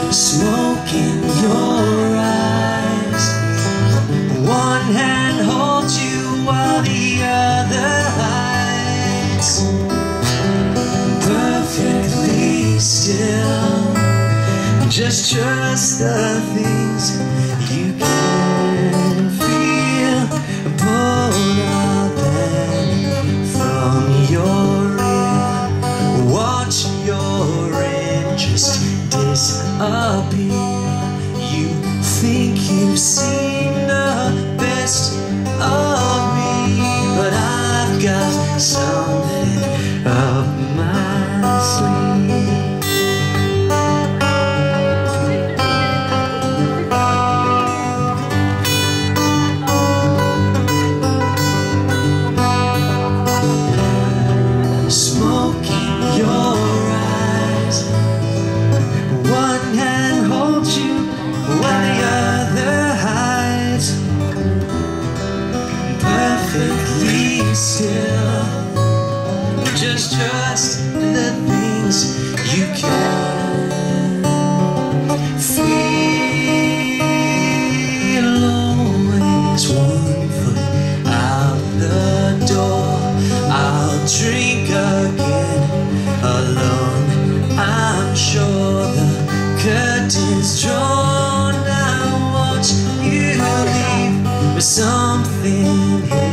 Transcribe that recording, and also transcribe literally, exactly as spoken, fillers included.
smoke in your eyes. One hand holds you while the other hides. Perfectly still, just trust the things you can feel. Pull up and from your ear, watch your interest disappear. You think you've seen the best of me, but I've got something up my sleeve. Smoke in your eyes. One hand holds you while the other hides. Perfectly still, just trust the things you can feel. Always one foot out the door. I'll drink again alone. I'm sure the curtain's drawn. I watch you leave with something